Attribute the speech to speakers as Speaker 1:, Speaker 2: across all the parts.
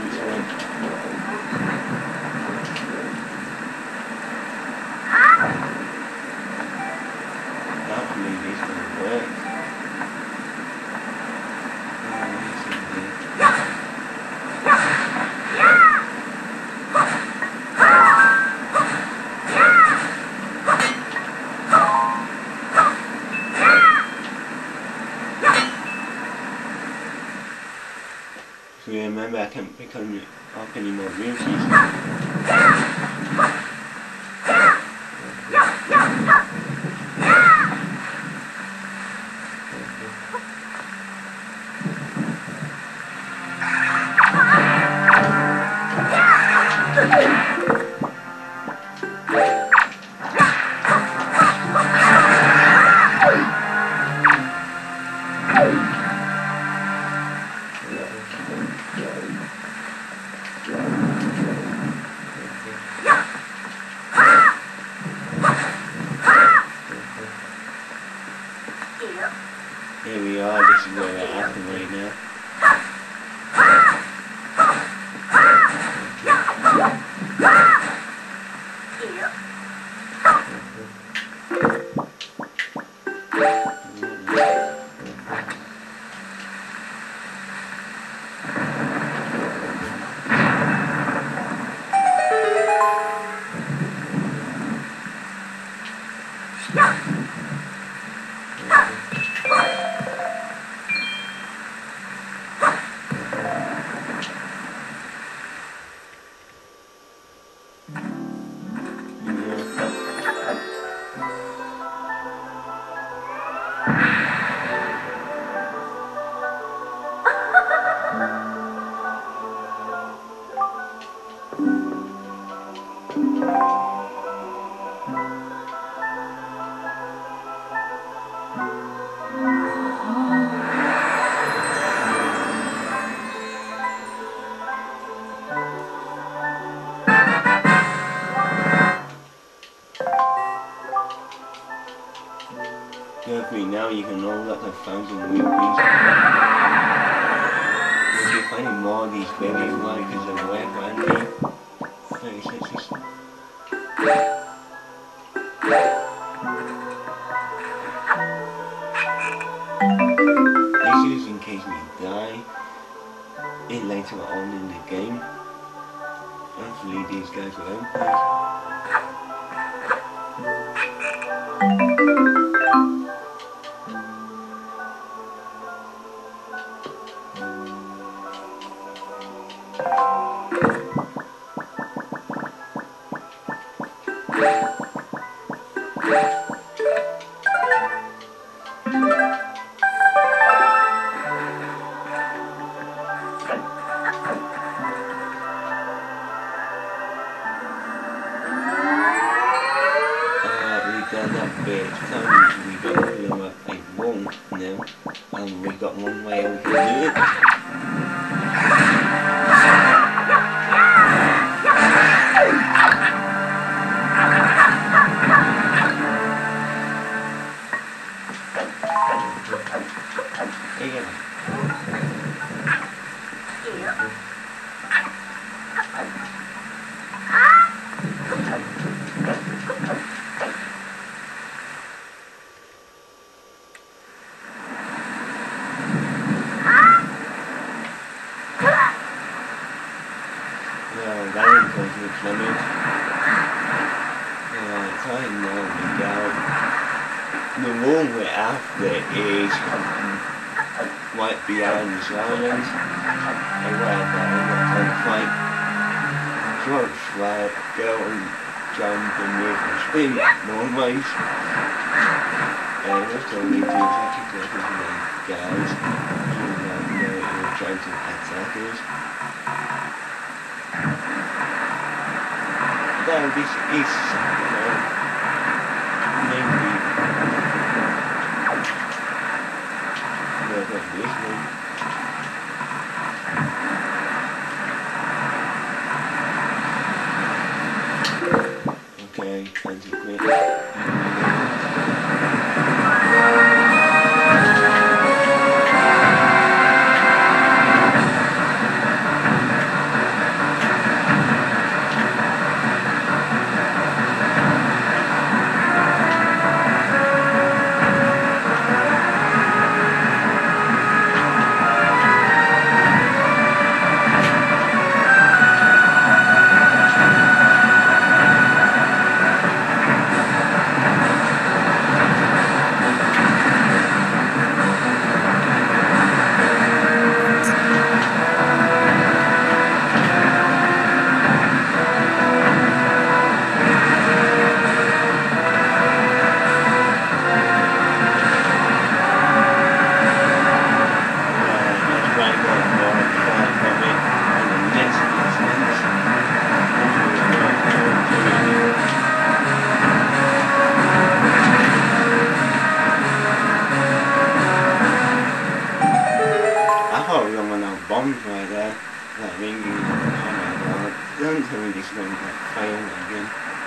Speaker 1: which one. Hopefully this will work. So remember, I can't pick up any more rupees. Here we are, this is where we're at right now. Carefully now you can unlock 1,000 rupees. You'll be finding more of these babies like as a web brandy. 36. This is in case we die later on in the game. Hopefully these guys will open. Done that bit, so we got to blow up a wall now, and we got one way we can do it. Here the wall we're after is right behind this island, and whatever, I'm not trying to fight. Try to fly, go and jump and move and spin more ways. And that's all we do is actually go to the guys who are trying to attack us. Now this is maybe this one. Okay, time to quit. that ringing on my god. Don't tell me this is going to fail again.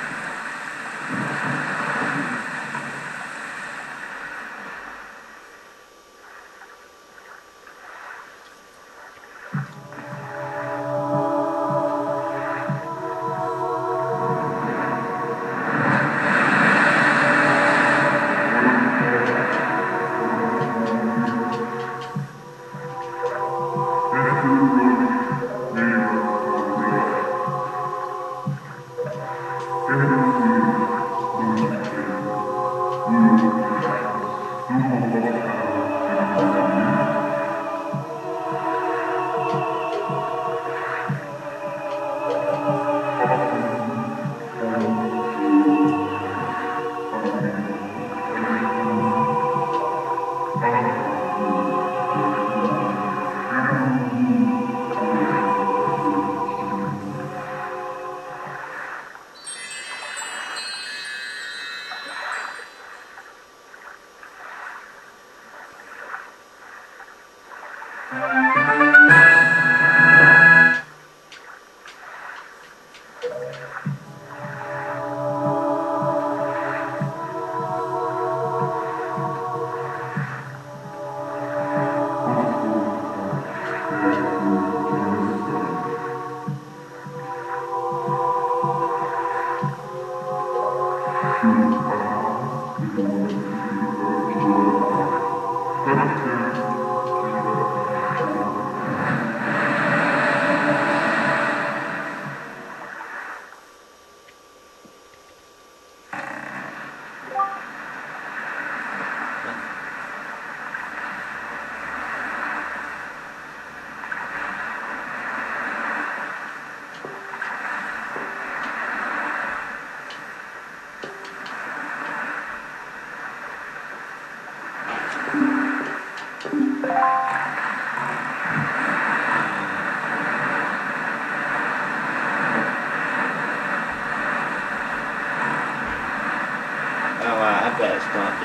Speaker 1: I better start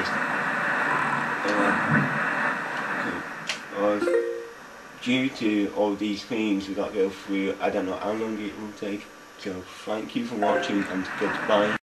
Speaker 1: this. Due to all these things we got to go through, I don't know how long it will take. So thank you for watching and goodbye.